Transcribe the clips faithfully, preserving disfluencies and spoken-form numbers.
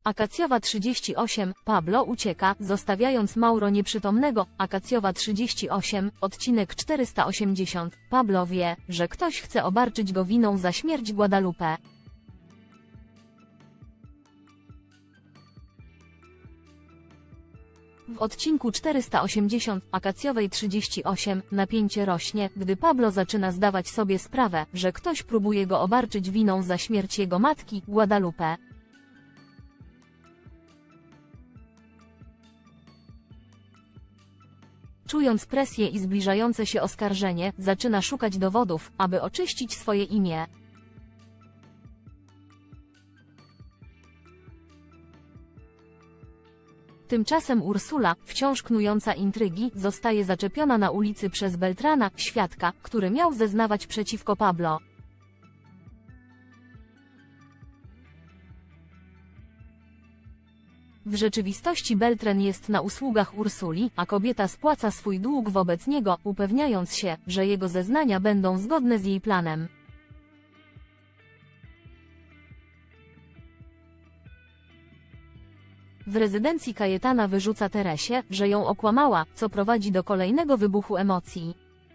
Akacjowa trzydzieści osiem. Pablo ucieka, zostawiając Mauro nieprzytomnego. Akacjowa trzydzieści osiem. Odcinek czterysta osiemdziesiąt. Pablo wie, że ktoś chce obarczyć go winą za śmierć Guadalupe. W odcinku czterysta osiemdziesiąt, Akacjowej trzydzieści osiem, napięcie rośnie, gdy Pablo zaczyna zdawać sobie sprawę, że ktoś próbuje go obarczyć winą za śmierć jego matki, Guadalupe. Czując presję i zbliżające się oskarżenie, zaczyna szukać dowodów, aby oczyścić swoje imię. Tymczasem Ursula, wciąż knująca intrygi, zostaje zaczepiona na ulicy przez Beltrana, świadka, który miał zeznawać przeciwko Pablo. W rzeczywistości Beltran jest na usługach Ursuli, a kobieta spłaca swój dług wobec niego, upewniając się, że jego zeznania będą zgodne z jej planem. W rezydencji Kajetana wyrzuca Teresie, że ją okłamała, co prowadzi do kolejnego wybuchu emocji.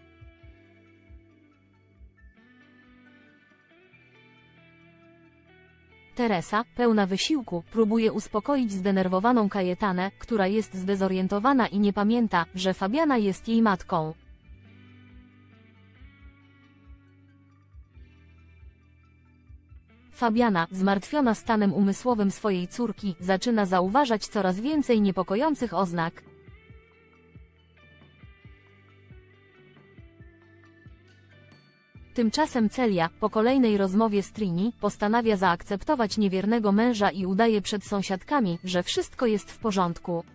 Teresa, pełna wysiłku, próbuje uspokoić zdenerwowaną Kajetanę, która jest zdezorientowana i nie pamięta, że Fabiana jest jej matką. Fabiana, zmartwiona stanem umysłowym swojej córki, zaczyna zauważać coraz więcej niepokojących oznak. Tymczasem Celia, po kolejnej rozmowie z Trini, postanawia zaakceptować niewiernego męża i udaje przed sąsiadkami, że wszystko jest w porządku.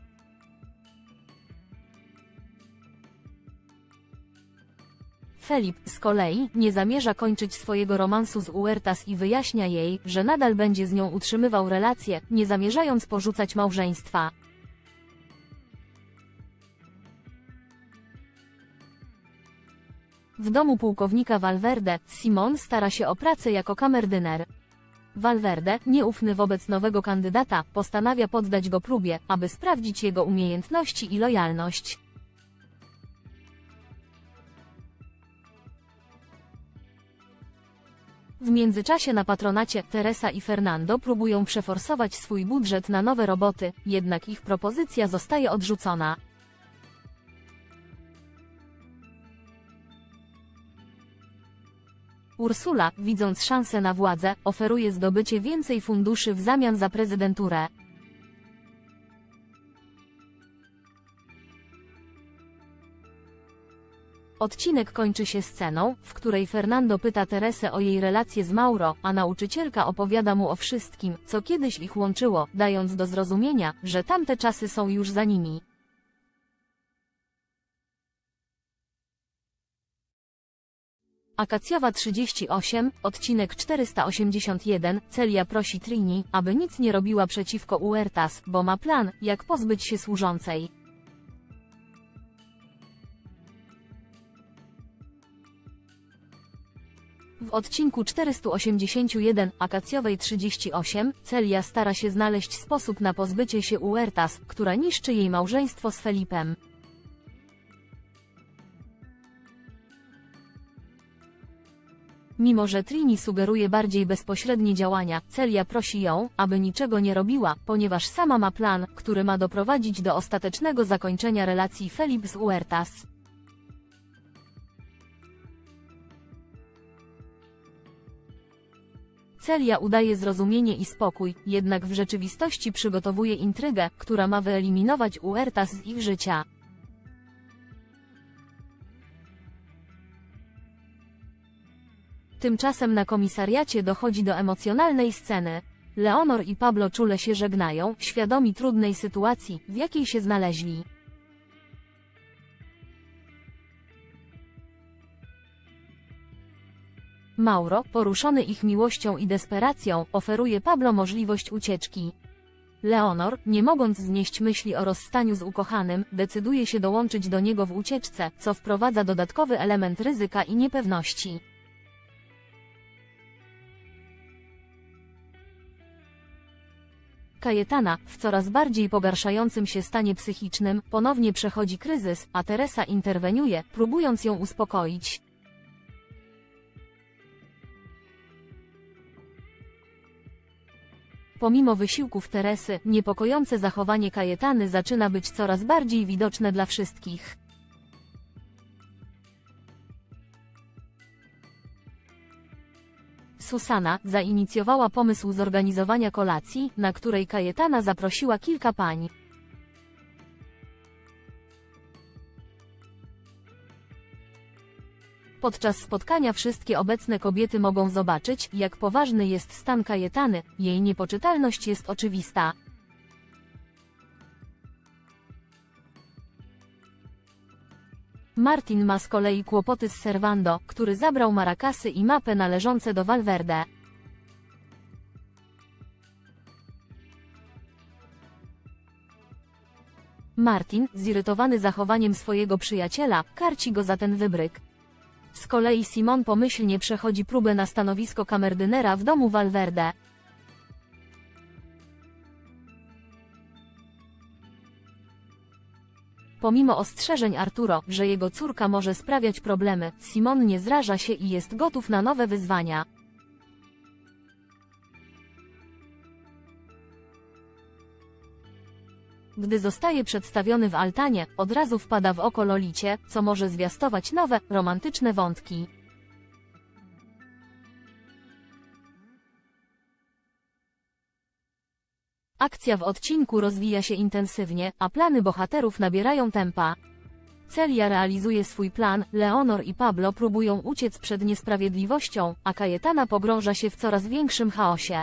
Felip, z kolei, nie zamierza kończyć swojego romansu z Huertas i wyjaśnia jej, że nadal będzie z nią utrzymywał relacje, nie zamierzając porzucać małżeństwa. W domu pułkownika Valverde, Simon stara się o pracę jako kamerdyner. Valverde, nieufny wobec nowego kandydata, postanawia poddać go próbie, aby sprawdzić jego umiejętności i lojalność. W międzyczasie na patronacie, Teresa i Fernando próbują przeforsować swój budżet na nowe roboty, jednak ich propozycja zostaje odrzucona. Ursula, widząc szansę na władzę, oferuje zdobycie więcej funduszy w zamian za prezydenturę. Odcinek kończy się sceną, w której Fernando pyta Teresę o jej relację z Mauro, a nauczycielka opowiada mu o wszystkim, co kiedyś ich łączyło, dając do zrozumienia, że tamte czasy są już za nimi. Akacjowa trzydzieści osiem, odcinek czterysta osiemdziesiąt jeden, Celia prosi Trini, aby nic nie robiła przeciwko Huertas, bo ma plan, jak pozbyć się służącej. W odcinku czterysta osiemdziesiąt jeden, Akacjowej trzydzieści osiem, Celia stara się znaleźć sposób na pozbycie się Huertas, która niszczy jej małżeństwo z Felipem. Mimo że Trini sugeruje bardziej bezpośrednie działania, Celia prosi ją, aby niczego nie robiła, ponieważ sama ma plan, który ma doprowadzić do ostatecznego zakończenia relacji Felip z Huertas. Celia udaje zrozumienie i spokój, jednak w rzeczywistości przygotowuje intrygę, która ma wyeliminować Huertas z ich życia. Tymczasem na komisariacie dochodzi do emocjonalnej sceny. Leonor i Pablo czule się żegnają, świadomi trudnej sytuacji, w jakiej się znaleźli. Mauro, poruszony ich miłością i desperacją, oferuje Pablo możliwość ucieczki. Leonor, nie mogąc znieść myśli o rozstaniu z ukochanym, decyduje się dołączyć do niego w ucieczce, co wprowadza dodatkowy element ryzyka i niepewności. Kajetana, w coraz bardziej pogarszającym się stanie psychicznym, ponownie przechodzi kryzys, a Teresa interweniuje, próbując ją uspokoić. Pomimo wysiłków Teresy, niepokojące zachowanie Kajetany zaczyna być coraz bardziej widoczne dla wszystkich. Susana zainicjowała pomysł zorganizowania kolacji, na której Kajetana zaprosiła kilka pań. Podczas spotkania wszystkie obecne kobiety mogą zobaczyć, jak poważny jest stan Kajetany, jej niepoczytalność jest oczywista. Martin ma z kolei kłopoty z Servando, który zabrał marakasy i mapę należące do Valverde. Martin, zirytowany zachowaniem swojego przyjaciela, karci go za ten wybryk. Z kolei Simon pomyślnie przechodzi próbę na stanowisko kamerdynera w domu Valverde. Pomimo ostrzeżeń Arturo, że jego córka może sprawiać problemy, Simon nie zraża się i jest gotów na nowe wyzwania. Gdy zostaje przedstawiony w altanie, od razu wpada w oko Lolicie, co może zwiastować nowe, romantyczne wątki. Akcja w odcinku rozwija się intensywnie, a plany bohaterów nabierają tempa. Celia realizuje swój plan, Leonor i Pablo próbują uciec przed niesprawiedliwością, a Kajetana pogrąża się w coraz większym chaosie.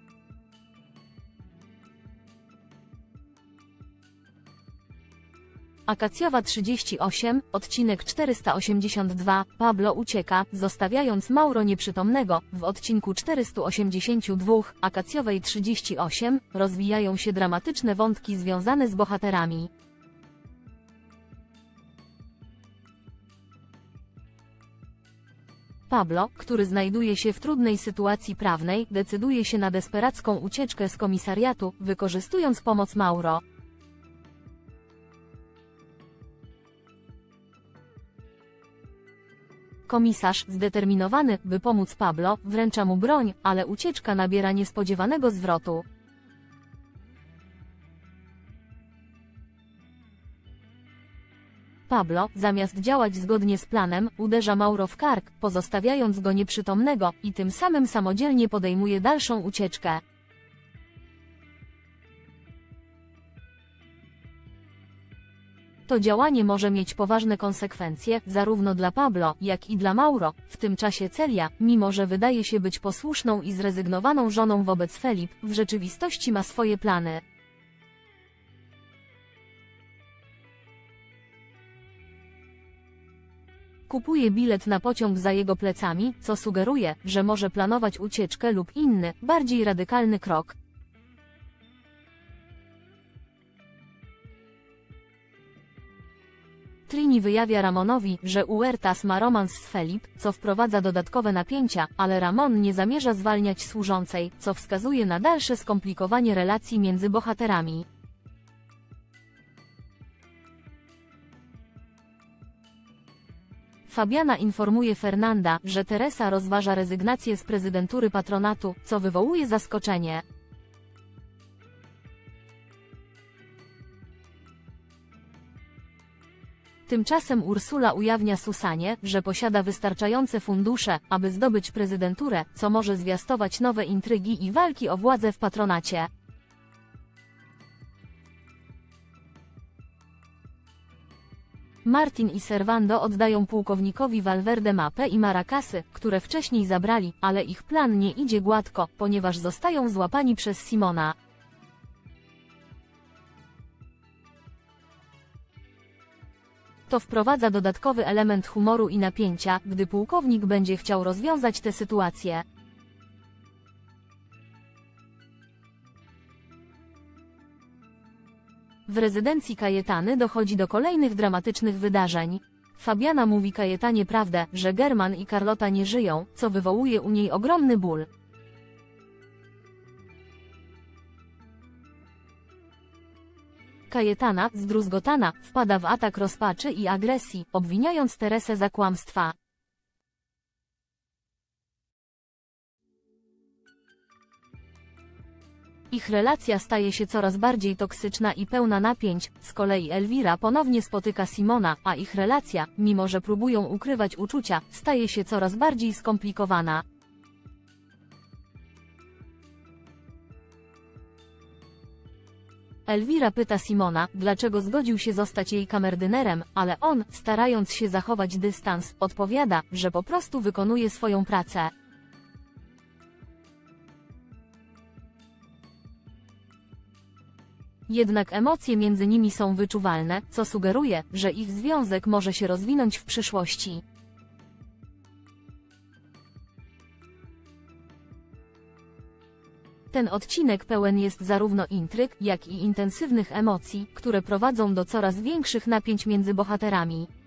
Akacjowa trzydzieści osiem, odcinek czterysta osiemdziesiąt dwa, Pablo ucieka, zostawiając Mauro nieprzytomnego. W odcinku czterysta osiemdziesiąt dwa, Akacjowej trzydzieści osiem, rozwijają się dramatyczne wątki związane z bohaterami. Pablo, który znajduje się w trudnej sytuacji prawnej, decyduje się na desperacką ucieczkę z komisariatu, wykorzystując pomoc Mauro. Komisarz, zdeterminowany, by pomóc Pablo, wręcza mu broń, ale ucieczka nabiera niespodziewanego zwrotu. Pablo, zamiast działać zgodnie z planem, uderza Mauro w kark, pozostawiając go nieprzytomnego, i tym samym samodzielnie podejmuje dalszą ucieczkę. To działanie może mieć poważne konsekwencje, zarówno dla Pablo, jak i dla Mauro. W tym czasie Celia, mimo że wydaje się być posłuszną i zrezygnowaną żoną wobec Felip, w rzeczywistości ma swoje plany. Kupuje bilet na pociąg za jego plecami, co sugeruje, że może planować ucieczkę lub inny, bardziej radykalny krok. Trini wyjawia Ramonowi, że Huertas ma romans z Felip, co wprowadza dodatkowe napięcia, ale Ramon nie zamierza zwalniać służącej, co wskazuje na dalsze skomplikowanie relacji między bohaterami. Fabiana informuje Fernanda, że Teresa rozważa rezygnację z prezydentury patronatu, co wywołuje zaskoczenie. Tymczasem Ursula ujawnia Susanie, że posiada wystarczające fundusze, aby zdobyć prezydenturę, co może zwiastować nowe intrygi i walki o władzę w patronacie. Martin i Servando oddają pułkownikowi Valverde mapę i marakasy, które wcześniej zabrali, ale ich plan nie idzie gładko, ponieważ zostają złapani przez Simona. To wprowadza dodatkowy element humoru i napięcia, gdy pułkownik będzie chciał rozwiązać tę sytuację. W rezydencji Kajetany dochodzi do kolejnych dramatycznych wydarzeń. Fabiana mówi Kajetanie prawdę, że German i Carlota nie żyją, co wywołuje u niej ogromny ból. Kajetana, zdruzgotana, wpada w atak rozpaczy i agresji, obwiniając Teresę za kłamstwa. Ich relacja staje się coraz bardziej toksyczna i pełna napięć, z kolei Elvira ponownie spotyka Simona, a ich relacja, mimo że próbują ukrywać uczucia, staje się coraz bardziej skomplikowana. Elvira pyta Simona, dlaczego zgodził się zostać jej kamerdynerem, ale on, starając się zachować dystans, odpowiada, że po prostu wykonuje swoją pracę. Jednak emocje między nimi są wyczuwalne, co sugeruje, że ich związek może się rozwinąć w przyszłości. Ten odcinek pełen jest zarówno intryg, jak i intensywnych emocji, które prowadzą do coraz większych napięć między bohaterami.